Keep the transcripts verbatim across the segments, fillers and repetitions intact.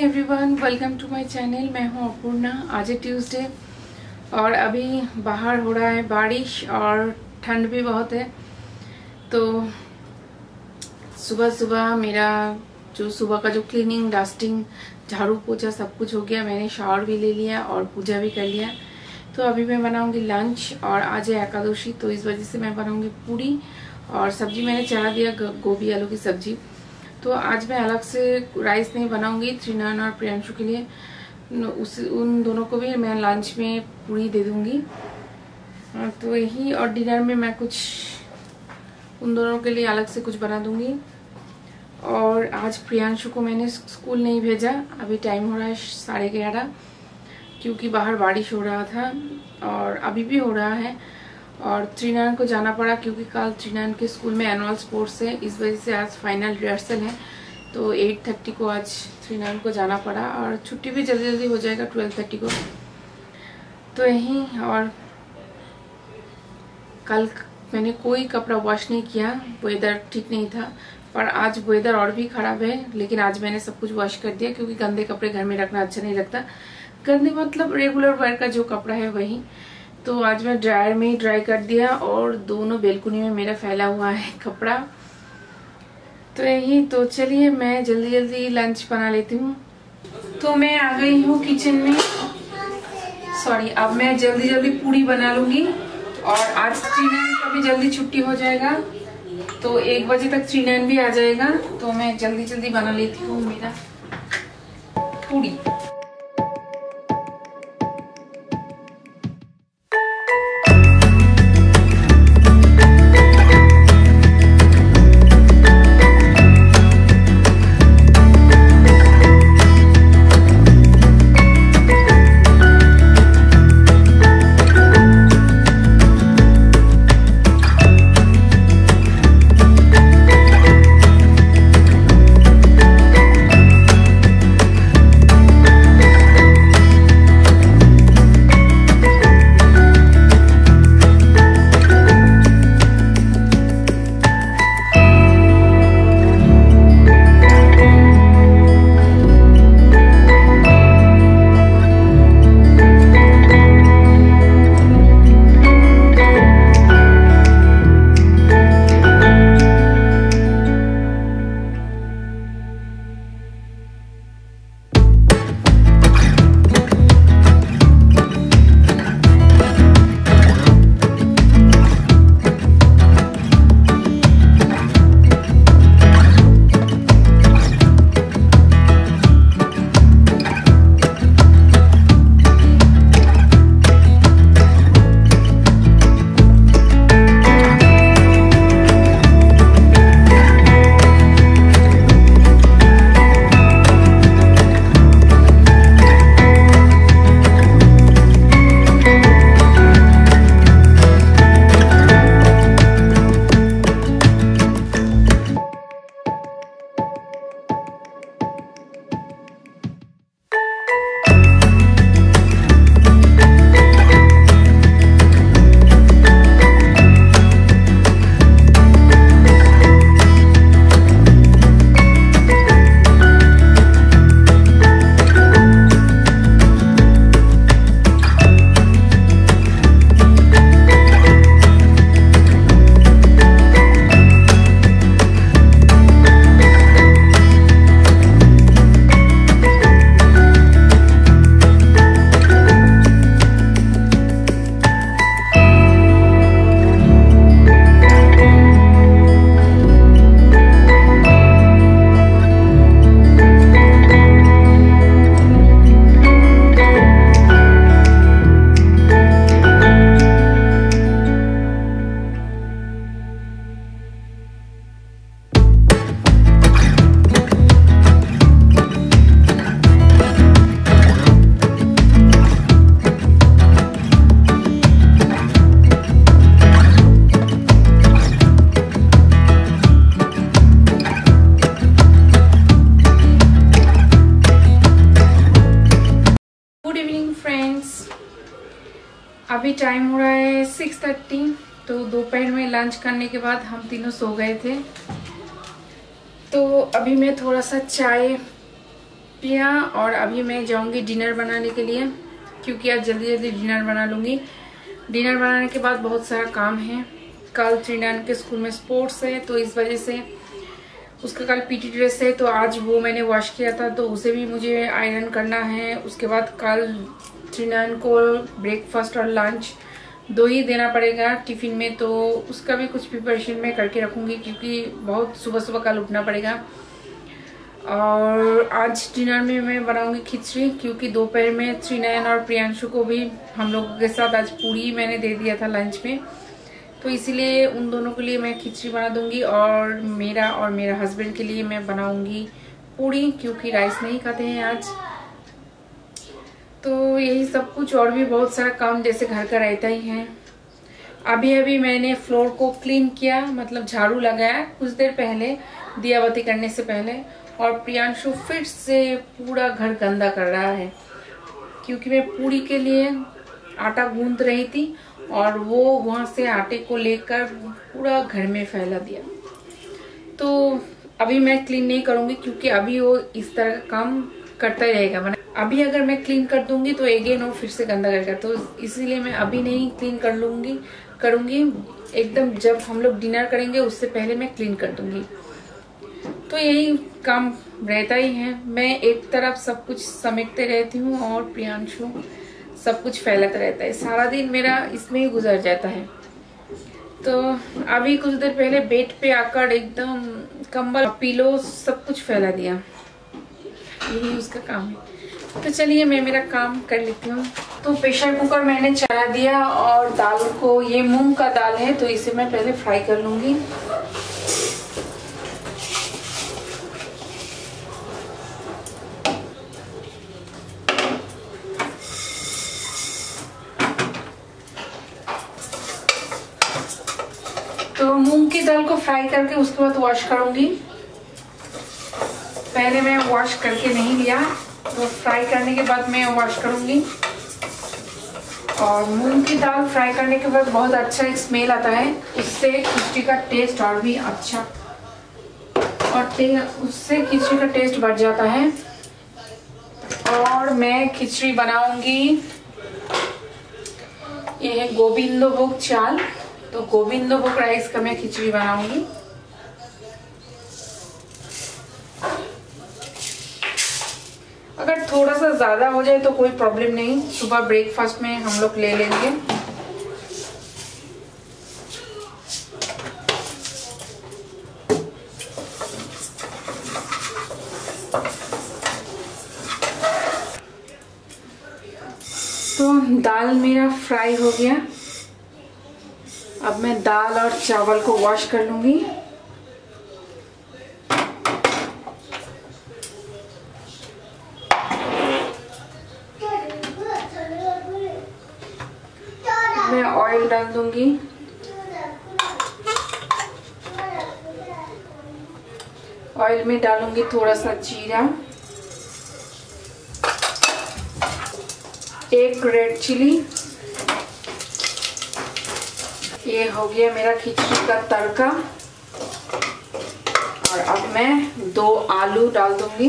Everyone, welcome to my channel. मैं हूं अपूर्णा। आज है ट्यूसडे और अभी बाहर हो रहा है बारिश और ठंड भी बहुत है। तो सुबह सुबह मेरा जो सुबह का जो क्लीनिंग, डस्टिंग, झाड़ू पोछा सब कुछ हो गया। मैंने शावर भी ले लिया और पूजा भी कर लिया। तो अभी मैं बनाऊंगी लंच और आज है एकादशी, तो इस वजह से मैं बनाऊंगी पूरी और सब्जी मैंने चढ़ा दिया, गोभी आलू की सब्जी। तो आज मैं अलग से राइस नहीं बनाऊंगी, त्रिनान और प्रियांशु के लिए उस उन दोनों को भी मैं लंच में पूरी दे दूंगी। तो यही, और डिनर में मैं कुछ उन दोनों के लिए अलग से कुछ बना दूंगी। और आज प्रियांशु को मैंने स्कूल नहीं भेजा, अभी टाइम हो रहा है साढ़े ग्यारह, क्योंकि बाहर बारिश हो रहा था और अभी भी हो रहा है। और त्रिनान को जाना पड़ा क्योंकि कल त्रिनान के स्कूल में एनुअल स्पोर्ट्स है, इस वजह से आज फाइनल रिहर्सल है। तो आठ थर्टी को आज त्रिनान को जाना पड़ा और छुट्टी भी जल्दी जल्दी हो जाएगा बारह थर्टी को। तो यही, और कल मैंने कोई कपड़ा वॉश नहीं किया, वेदर ठीक नहीं था। पर आज वेदर और भी खराब है, लेकिन आज मैंने सब कुछ वॉश कर दिया क्योंकि गंदे कपड़े घर में रखना अच्छा नहीं लगता। गंदे मतलब रेगुलर वेयर का जो कपड़ा है वही। तो आज मैं ड्रायर में ही ड्राई कर दिया और दोनों बेलकुनी में मेरा फैला हुआ है कपड़ा। तो यही, तो चलिए मैं जल्दी जल्दी लंच बना लेती हूँ। तो मैं आ गई हूँ किचन में। सॉरी, अब मैं जल्दी जल्दी पूरी बना लूंगी और आज त्रिनयन का भी जल्दी छुट्टी हो जाएगा, तो एक बजे तक त्रिनयन भी आ जाएगा। तो मैं जल्दी जल्दी बना लेती हूँ मेरा पूरी। अभी टाइम हो रहा है सिक्स थर्टी। तो दोपहर में लंच करने के बाद हम तीनों सो गए थे। तो अभी मैं थोड़ा सा चाय छुट्टियाँ और अभी मैं जाऊंगी डिनर बनाने के लिए, क्योंकि आज जल्दी जल्दी डिनर बना लूँगी। डिनर बनाने के बाद बहुत सारा काम है। कल त्रिनान के स्कूल में स्पोर्ट्स है, तो इस वजह से उसका कल पीटी ड्रेस है, तो आज वो मैंने वॉश किया था, तो उसे भी मुझे आयरन करना है। उसके बाद कल त्रिनान को ब्रेकफास्ट और लंच दो ही देना पड़ेगा टिफ़िन में, तो उसका भी कुछ प्रिपरेशन मैं करके रखूँगी, क्योंकि बहुत सुबह सुबह कल उठना पड़ेगा। और आज डिनर में मैं बनाऊंगी खिचड़ी, क्योंकि दोपहर में त्रिनयन और प्रियांशु को भी हम लोगों के साथ आज पूरी मैंने दे दिया था लंच में, तो इसीलिए उन दोनों के लिए मैं खिचड़ी बना दूंगी। और मेरा और मेरा हस्बैंड के लिए मैं बनाऊंगी पूरी, क्योंकि राइस नहीं खाते हैं आज। तो यही सब कुछ, और भी बहुत सारा काम जैसे घर का रहता ही है। अभी अभी मैंने फ्लोर को क्लीन किया, मतलब झाड़ू लगाया कुछ देर पहले, दिया बत्ती करने से पहले। और प्रियांशु फिर से पूरा घर गंदा कर रहा है, क्योंकि मैं पूरी के लिए आटा गूंद रही थी और वो वहां से आटे को लेकर पूरा घर में फैला दिया। तो अभी मैं क्लीन नहीं करूंगी, क्योंकि अभी वो इस तरह का काम करता ही रहेगा। अभी अगर मैं क्लीन कर दूंगी तो अगेन वो फिर से गंदा करेगा, तो इसीलिए मैं अभी नहीं क्लीन कर लूंगी करूंगी एकदम जब हम लोग डिनर करेंगे उससे पहले मैं क्लीन कर दूंगी। तो यही काम रहता ही है। मैं एक तरफ सब कुछ समेटते रहती हूँ और प्रियांशु सब कुछ फैलाता रहता है। सारा दिन मेरा इसमें ही गुजर जाता है। तो अभी कुछ देर पहले बेड पे आकर एकदम कंबल पिलो सब कुछ फैला दिया, यही उसका काम है। तो चलिए मैं मेरा काम कर लेती हूँ। तो प्रेशर कुकर मैंने चढ़ा दिया और दाल को, ये मूंग का दाल है तो इसे मैं पहले फ्राई कर लूंगी। तो मूंग की दाल को फ्राई करके उसके बाद वॉश करूंगी। पहले मैं वॉश करके नहीं लिया, तो फ्राई करने के बाद मैं वॉश करूंगी। और मूंग की दाल फ्राई करने के बाद बहुत अच्छा एक स्मेल आता है, उससे खिचड़ी का टेस्ट और भी अच्छा, और उससे खिचड़ी का टेस्ट बढ़ जाता है। और मैं खिचड़ी बनाऊंगी, ये है गोविंदभोग चाल, तो गोविंदभोग राइस का मैं खिचड़ी बनाऊंगी। अगर थोड़ा सा ज्यादा हो जाए तो कोई प्रॉब्लम नहीं, सुबह ब्रेकफास्ट में हम लोग ले लेंगे। तो दाल मेरा फ्राई हो गया। अब मैं दाल और चावल को वॉश कर लूंगी। मैं ऑयल डाल दूंगी। ऑयल में डालूंगी थोड़ा सा जीरा, एक रेड चिली। ये हो गया मेरा खिचड़ी का तड़का। और अब मैं दो आलू डाल दूंगी।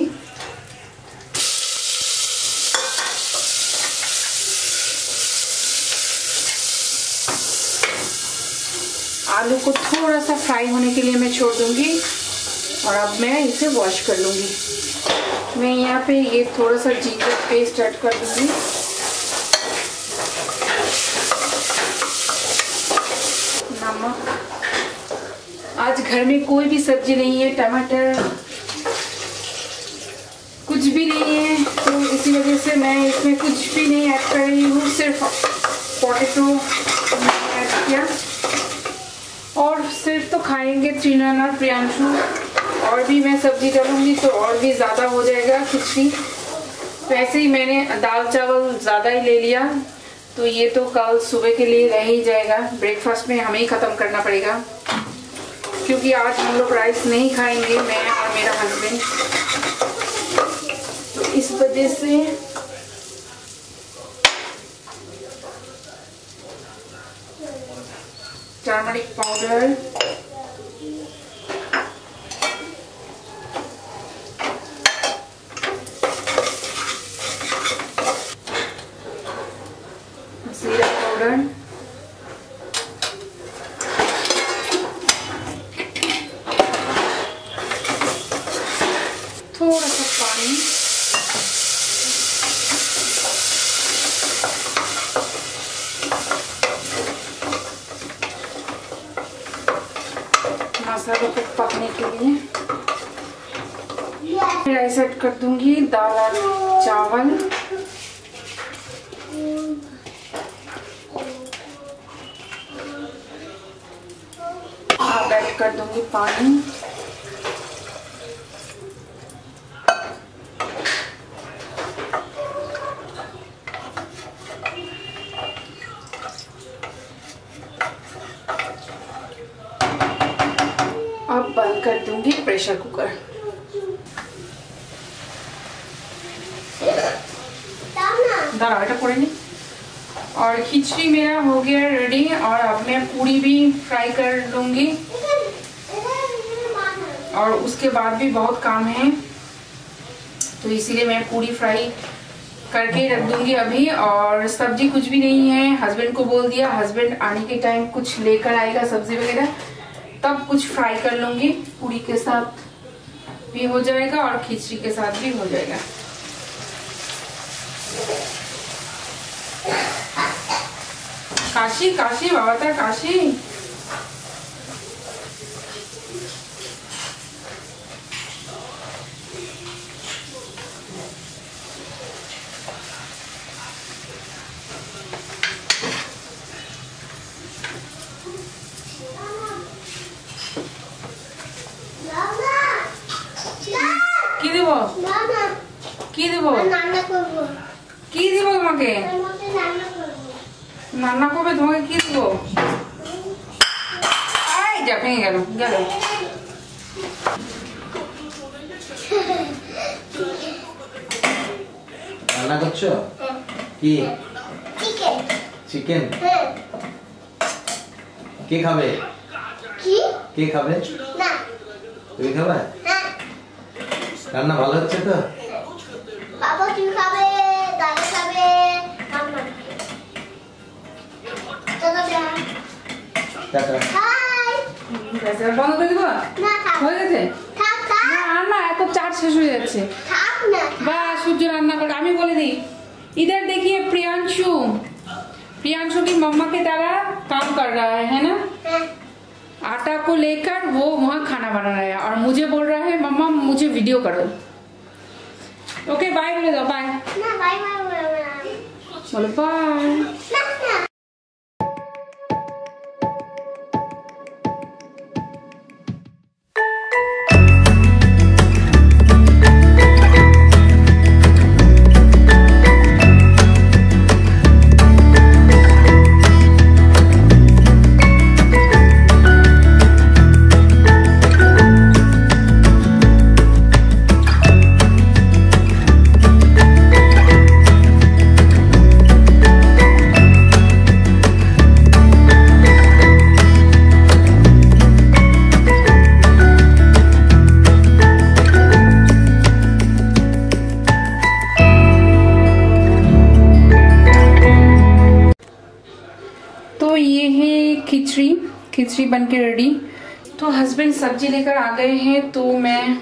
आलू को थोड़ा सा फ्राई होने के लिए मैं छोड़ दूंगी और अब मैं इसे वॉश कर लूंगी। मैं यहाँ पे ये थोड़ा सा जिंजर पेस्ट ऐड कर दूंगी। नमक, आज घर में कोई भी सब्जी नहीं है, टमाटर कुछ भी नहीं है, तो इसी वजह से मैं इसमें कुछ भी नहीं ऐड कर रही हूँ, सिर्फ पोटैटो ऐड किया। और सिर्फ तो खाएंगे त्रिनयन और प्रियांशु, और भी मैं सब्जी डालूंगी तो और भी ज़्यादा हो जाएगा खिचड़ी। वैसे ही मैंने दाल चावल ज़्यादा ही ले लिया, तो ये तो कल सुबह के लिए रह ही जाएगा। ब्रेकफास्ट में हमें ही ख़त्म करना पड़ेगा, क्योंकि आज हम लोग राइस नहीं खाएंगे, मैं और मेरा हस्बैंड। तो इस वजह से टर्मरिक पाउडर, मसालों को पकने के लिए। राइस ऐड कर दूंगी, दाल और चावल। अब ऐड कर दूंगी पानी। अब बंद कर दूंगी प्रेशर कुकर। दाल आटा पड़ेगी और खिचड़ी मेरा हो गया रेडी। और अब मैं पूरी भी फ्राई कर लूंगी और उसके बाद भी बहुत काम है, तो इसीलिए मैं पूरी फ्राई करके रख दूंगी अभी। और सब्जी कुछ भी नहीं है, हस्बैंड को बोल दिया, हस्बैंड आने के टाइम कुछ लेकर आएगा सब्जी वगैरह, तब कुछ फ्राई कर लूंगी। पूरी के साथ भी हो जाएगा और खिचड़ी के साथ भी हो जाएगा। काशी काशी बाबा था काशी। কি দিব কি দিব কি দিব তোমাকে রান্না করবে তোমাকে কি দিব? আই যা ভেঙে গেল গেল। রান্না করছো কি? চিকেন। চিকেন কে খাবে? কি কে খাবে? না তুমি খাবে? হ্যাঁ। রান্না ভালো হচ্ছে তো? বাবা কি খাবে? দাদা খাবে, মাম্মা। চলো যা। টাটা। হাই। গেছে বন্ধ করে দিব? না থাক। হয়ে গেছে? থাক থাক। না না এত চাট শেষ হয়ে যাচ্ছে। থাক না। বাস সূর্য রান্না করে আমি বলে দিই। इधर देखिए प्रियांशु, प्रियांशु की मम्मा के तरह काम कर रहा है है ना? आटा को लेकर वो वहाँ खाना बना रहा है और मुझे बोल रहा है मम्मा मुझे वीडियो करो। ओके बाय बोले दो। बाय ना बाय बाय बोलो बाय। तो ये है खिचड़ी, खिचड़ी बन के रेडी। तो हस्बैंड सब्जी लेकर आ गए हैं, तो मैं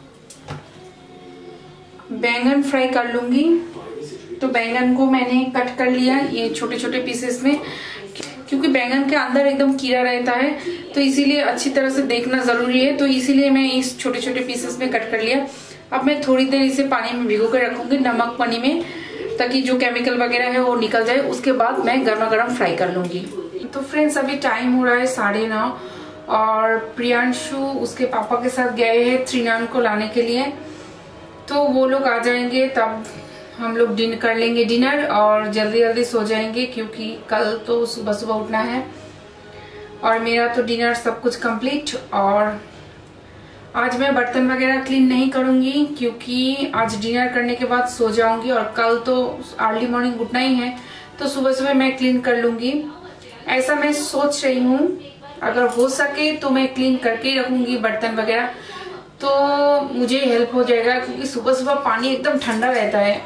बैंगन फ्राई कर लूंगी। तो बैंगन को मैंने कट कर लिया ये छोटे छोटे पीसेस में, क्योंकि बैंगन के अंदर एकदम कीड़ा रहता है, तो इसीलिए अच्छी तरह से देखना जरूरी है। तो इसीलिए मैं इस छोटे छोटे पीसेस में कट कर लिया। अब मैं थोड़ी देर इसे पानी में भिगो कर रखूंगी, नमक पानी में, ताकि जो केमिकल वगैरह है वो निकल जाए। उसके बाद मैं गर्मा गर्म फ्राई कर लूंगी। तो फ्रेंड्स अभी टाइम हो रहा है साढ़े नौ और प्रियांशु उसके पापा के साथ गए हैं त्रिनान को लाने के लिए। तो वो लोग आ जाएंगे तब हम लोग डिनर कर लेंगे डिनर और जल्दी जल्दी सो जाएंगे, क्योंकि कल तो सुबह सुबह उठना है। और मेरा तो डिनर सब कुछ कंप्लीट। और आज मैं बर्तन वगैरह क्लीन नहीं करूंगी, क्योंकि आज डिनर करने के बाद सो जाऊंगी और कल तो अर्ली मॉर्निंग उठना ही है, तो सुबह सुबह मैं क्लीन कर लूंगी। ऐसा मैं सोच रही हूँ, अगर हो सके तो मैं क्लीन करके ही रखूंगी बर्तन वगैरह, तो मुझे हेल्प हो जाएगा, क्योंकि सुबह सुबह पानी एकदम ठंडा रहता है।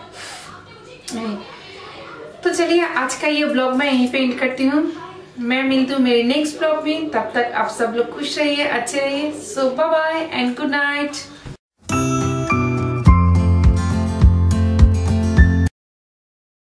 तो चलिए आज का ये ब्लॉग मैं यहीं पे एंड करती हूँ। मैं मिलती हूँ मेरे नेक्स्ट ब्लॉग में। तब तक आप सब लोग खुश रहिए, अच्छे रहिए। So bye bye and good night.